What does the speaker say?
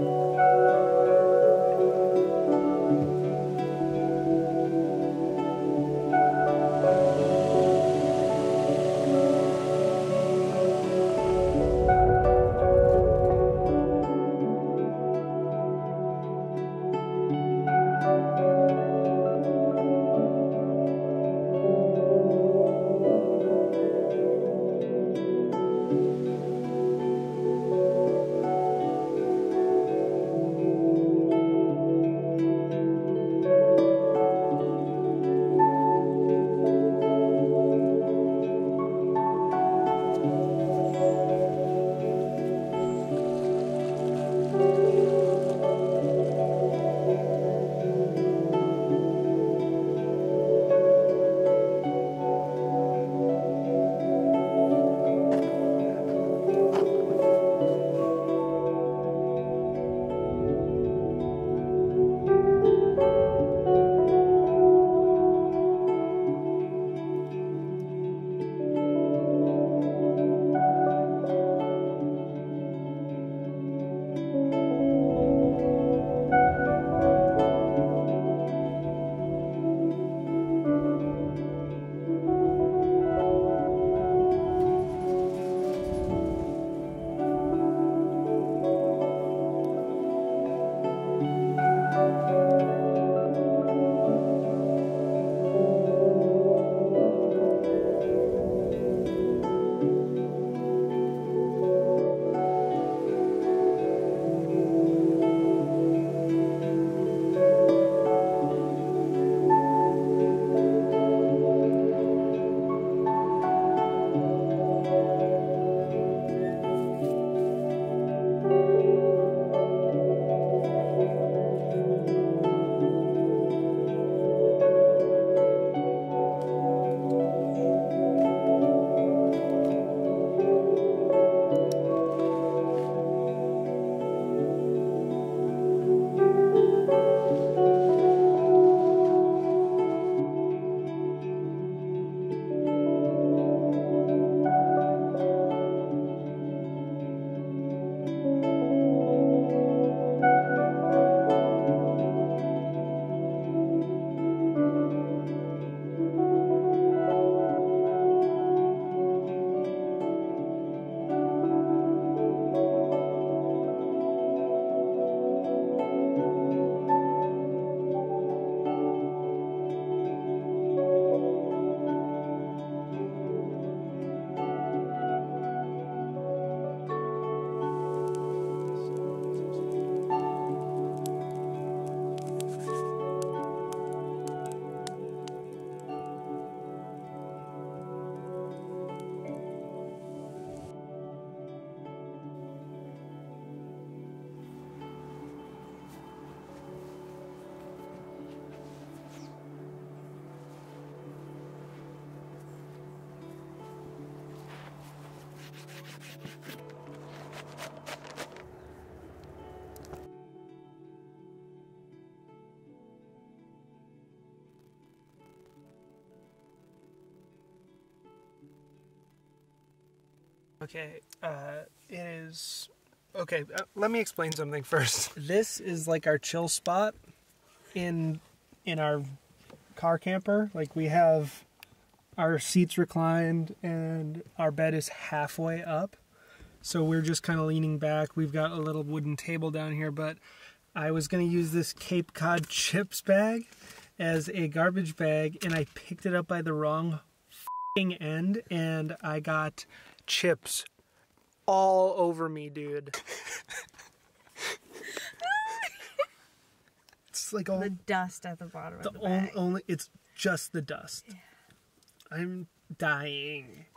Okay, it is... Okay, let me explain something first. This is like our chill spot in our car camper. Like, we have our seats reclined and our bed is halfway up. So we're just kind of leaning back. We've got a little wooden table down here, but I was going to use this Cape Cod chips bag as a garbage bag, and I picked it up by the wrong f***ing end, and I got chips all over me, dude. It's like all the dust at the bottom of the bag. Only it's just the dust. Yeah. I'm dying.